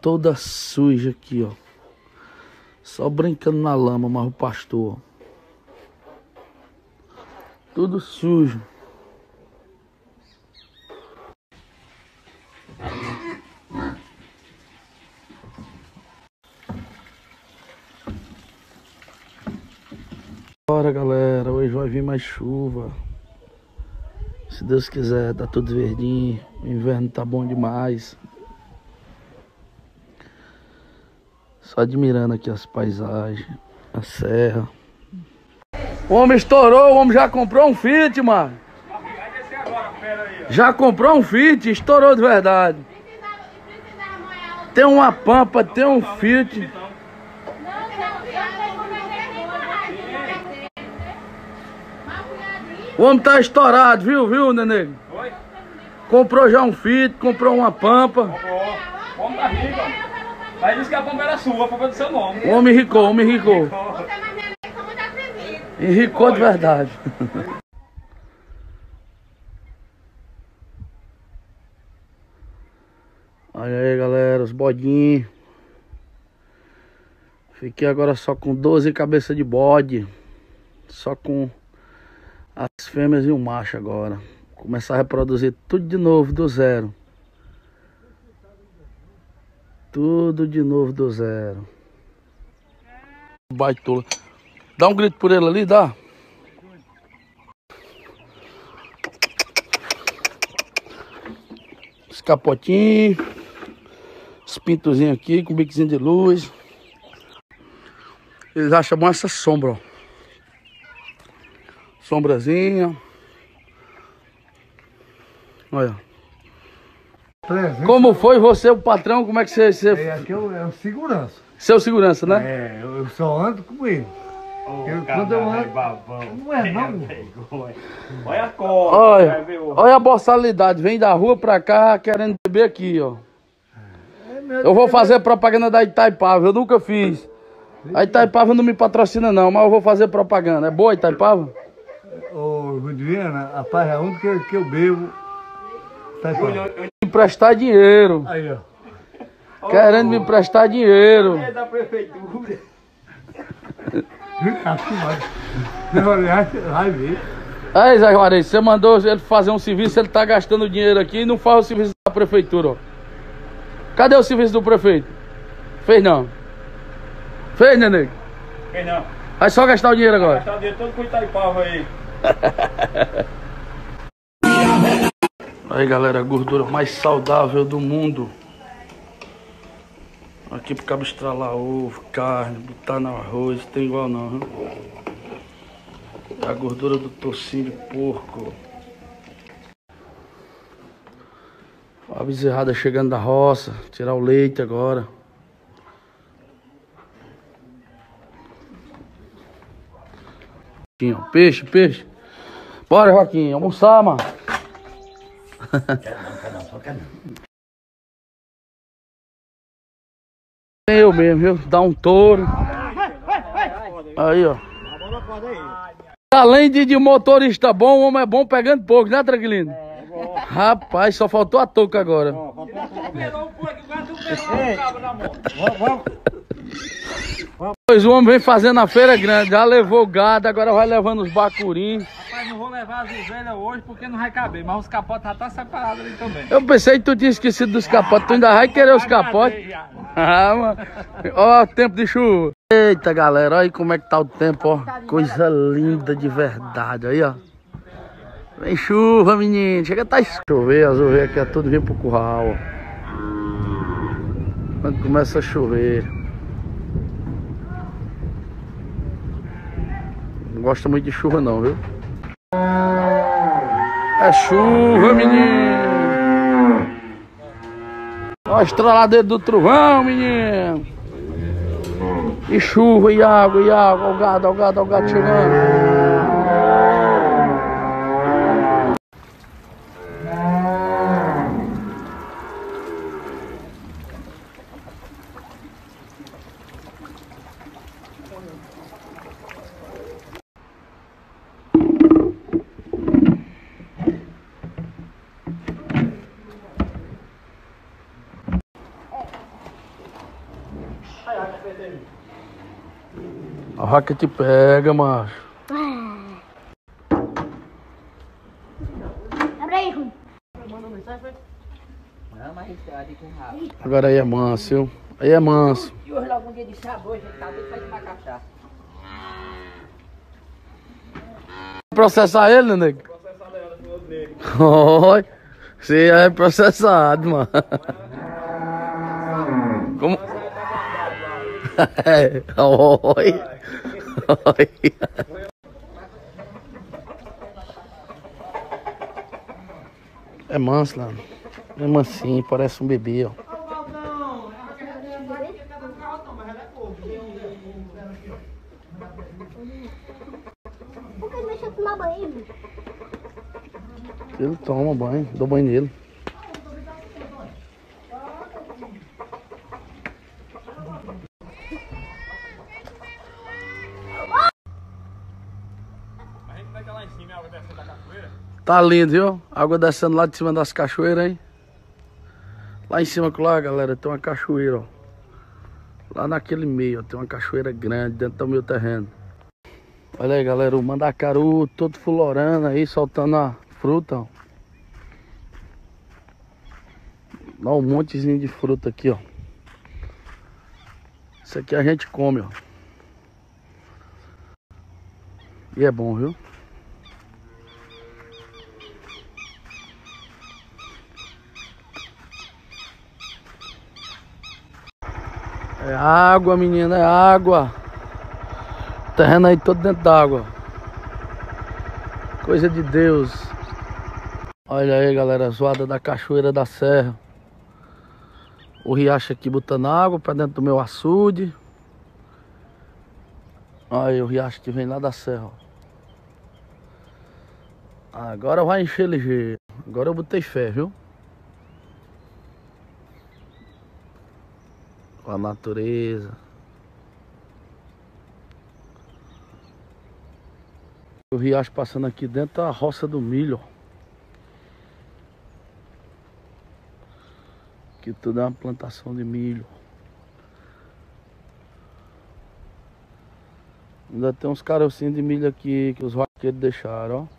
toda suja aqui, ó. Só brincando na lama, mas o pastor, ó. Tudo sujo. Bora, galera, hoje vai vir mais chuva. Se Deus quiser, tá tudo verdinho. O inverno tá bom demais. Só admirando aqui as paisagens, a serra. O homem estourou, o homem já comprou um Fit, mano. Já comprou um Fit, estourou de verdade. Tem uma Pampa, tem um Fit. O homem tá estourado, viu, nenê? Oi? Comprou já um Fit, comprou uma Pampa. O homem tá rico, ó. Mas disse que a Pampa era sua, a Pampa é do seu nome. O homem enricou, Enricou de verdade. Olha aí, galera, os bodinhos. Fiquei agora só com 12 cabeças de bode. Só com as fêmeas e o macho agora. Começar a reproduzir tudo de novo do zero. Tudo de novo do zero. Baitola. Dá um grito por ele ali, dá. Os capotinhos. Os pintozinhos aqui com biquezinho de luz. Eles acham bom essa sombra, ó. Sombrazinha. Olha. Presente. Como foi você, o patrão? Como é que você... Aqui é o segurança. Seu segurança, né? É, eu só ando com ele. Quando eu ando... Não é não. Olha a cor. Olha a borsalidade. Vem da rua pra cá querendo beber aqui, ó. Eu vou fazer propaganda da Itaipava. Eu nunca fiz. A Itaipava não me patrocina não, mas eu vou fazer propaganda. É boa a Itaipava? Ô, Rudiana, rapaz, é onde que eu bebo. Me emprestar dinheiro. Aí, ó. Querendo me emprestar dinheiro. É da prefeitura. Vai ver. Aí, Zé Juarez, você mandou ele fazer um serviço, ele tá gastando dinheiro aqui e não faz o serviço da prefeitura, ó. Cadê o serviço do prefeito? Fez não. Fez, neném? Fez não. Vai só gastar o dinheiro agora. Gastar o dinheiro todo com Itaipava aí. Aí, galera, a gordura mais saudável do mundo. Aqui pro cabo estralar ovo, carne, botar no arroz, tem igual não, viu? A gordura do tocinho de porco. A bezerrada chegando da roça, tirar o leite agora. Peixe, peixe. Bora, Joaquim, almoçar, mano. Quer não. Eu mesmo, viu? Dá um touro. Aí, ó. Além de motorista bom, o homem é bom pegando pouco, né, Tranquilino? É bom. Rapaz, só faltou a touca agora. Pois o homem vem fazendo a feira grande, já levou o gado, agora vai levando os bacurinhos. Rapaz, não vou levar as ovelhas hoje porque não vai caber, mas os capotes já estão separados ali também. Eu pensei que tu tinha esquecido dos capotes, tu ainda vai querer os capotes. Ah, mano. Ó, tempo de chuva. Eita, galera, olha aí como é que tá o tempo, ó. Coisa linda de verdade, aí, ó. Vem chuva, menino. Chega a tá chover, as ovelhas aqui é tudo vir pro curral, ó. Quando começa a chover. Não gosta muito de chuva não, viu? É chuva, menino. Ó, a estraladeira do trovão, menino. E chuva, e água, e água. Ó o gado, ó o gado, ó o gado chegando. A vaca te pega, macho. Abre aí, Rui. Agora aí é manso, viu? Aí é manso. E hoje logo um dia de sabor, a gente tá doido pra tomar cachaça. Processar ele, né, nego? Oi, você é processado, mano. Como? É, oi. Oi. É manso, lá. É mansinho, parece um bebê, ó. Por que ele deixa eu tomar banho? Ele toma banho, dou banho nele. A gente vai lá em cima, a água descendo da cachoeira. Tá lindo, viu? Água descendo lá de cima das cachoeiras, hein? Lá em cima, lá, galera, tem uma cachoeira, ó. Lá naquele meio, ó, tem uma cachoeira grande dentro do meu terreno. Olha aí, galera, o mandacaru todo fulorando aí, soltando a fruta, ó. Olha um montezinho de fruta aqui, ó. Isso aqui a gente come, ó. E é bom, viu? É água, menina, é água. O terreno aí todo dentro d'água. Coisa de Deus. Olha aí, galera, a zoada da Cachoeira da Serra. O riacho aqui botando água pra dentro do meu açude. Olha aí o riacho que vem lá da serra, ó. Agora vai encher ligeiro. Agora eu botei fé, viu? Com a natureza. O riacho passando aqui dentro da roça do milho, ó. Aqui tudo é uma plantação de milho. Ainda tem uns carocinhos de milho aqui que os vaqueiros deixaram, ó.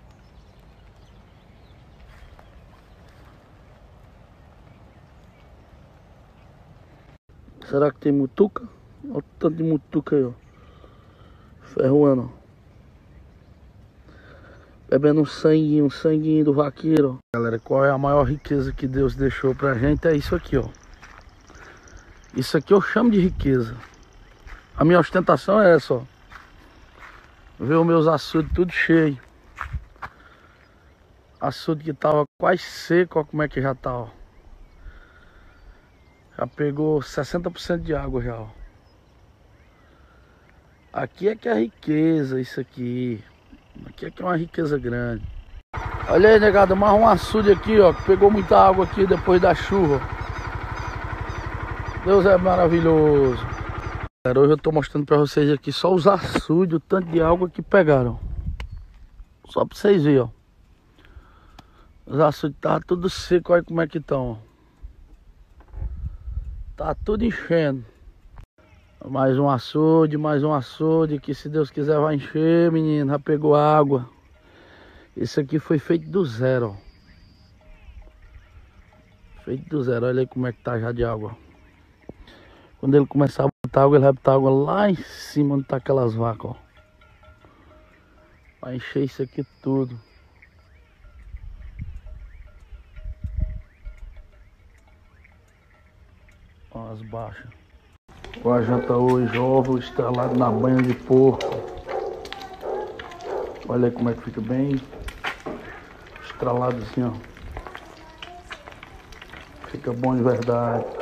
Será que tem mutuca? Olha o tanto de mutuca aí, ó. Ferroando, ó. Bebendo um sanguinho do vaqueiro, ó. Galera, qual é a maior riqueza que Deus deixou pra gente? É isso aqui, ó. Isso aqui eu chamo de riqueza. A minha ostentação é essa, ó. Ver os meus açudes tudo cheio. Açude que tava quase seco, ó como é que já tá, ó. Já pegou 60% de água já, ó. Aqui é que é riqueza, isso aqui. Aqui é que é uma riqueza grande. Olha aí, negado, mais um açude aqui, ó, que pegou muita água aqui depois da chuva. Deus é maravilhoso. Galera, hoje eu tô mostrando pra vocês aqui só os açudes, o tanto de água que pegaram. Só pra vocês verem, ó. Os açudes tá tudo seco, olha como é que estão, ó. Tá tudo enchendo. Mais um açude, que se Deus quiser vai encher, menino. Já pegou água. Esse aqui foi feito do zero, ó. Feito do zero, olha aí como é que tá já de água. Quando ele começar a botar água, ele vai botar água lá em cima onde tá aquelas vacas, ó. Vai encher isso aqui tudo. Ó, as baixas. A janta hoje, ovo estrelado na banha de porco. Olha aí como é que fica bem estrelado assim, ó. Fica bom de verdade.